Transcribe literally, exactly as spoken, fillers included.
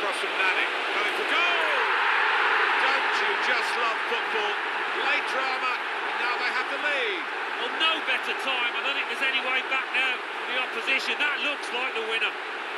cross from Nani. Going for goal! Don't you just love football? Late drama, and now they have the lead. Well, no better time. I don't think there's any way back now for the opposition. That looks like the winner.